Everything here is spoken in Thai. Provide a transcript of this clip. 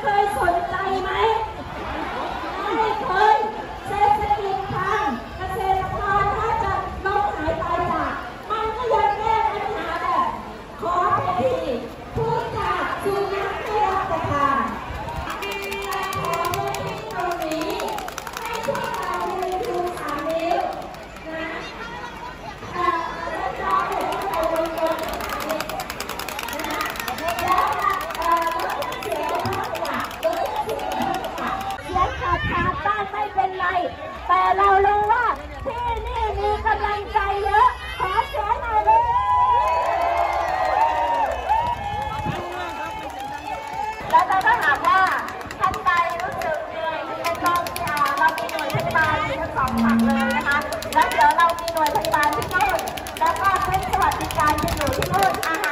เคยสนใจไหมไม่เคยเศรษฐกิจพังเกษตรกรถ้าจะล้มหายตายจากมันก็ยังแก้ปัญหาแบบขอเป็นทีพูดจากสุนัขไม่รับประทานขอเพื่อที่ตรงนี้ให้พวกเราเรียนรู้สามนิ้วนะแล้วเราเห็นเราบนบนนะแล้วเสียงขาดขาดบ้านไม่เป็นไรแต่เรารู้ว่าที่นี่มีกำลังใจเยอะขอเสียงหน่อยเลยแล้วถ้าหากว่าท่านใดรู้สึกเหนื่อยเป็นลมเรามีหน่วยพยาบาลอยู่ทั้งสองฝั่งเลยนะคะแล้วเดี๋ยวเรามีหน่วยพยาบาลที่นู่นแล้วก็เพื่อนสวัสดิการจะอยู่ที่นู่นอาหาร